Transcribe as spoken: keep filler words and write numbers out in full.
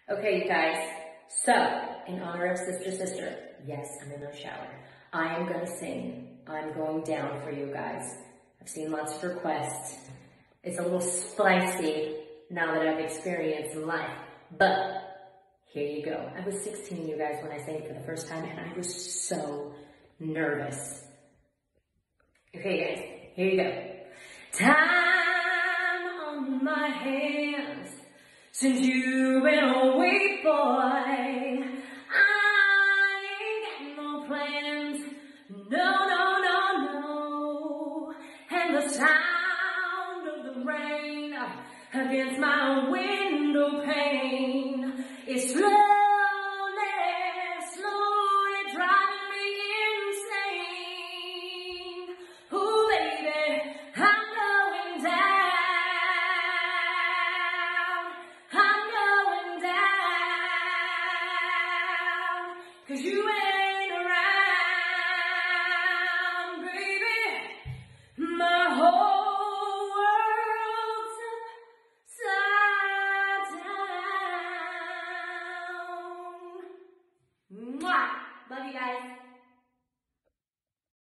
Okay, you guys, so in honor of Sister Sister, yes, I'm in the shower. I am gonna sing I'm Going Down for you guys. I've seen lots of requests. It's a little spicy now that I've experienced in life, but here you go. I was sixteen, you guys, when I sang it for the first time, and I was so nervous. Okay, guys, here you go. Time on my hands since you've been away, boy. I ain't got no plans, no, no, no, no. And the sound of the rain against my window pane is slowly, slowly driving me insane. Ooh, baby, I'm going down. I'm going down. Cause you ain't around, baby. My whole world's upside down. Mwah! Love you guys.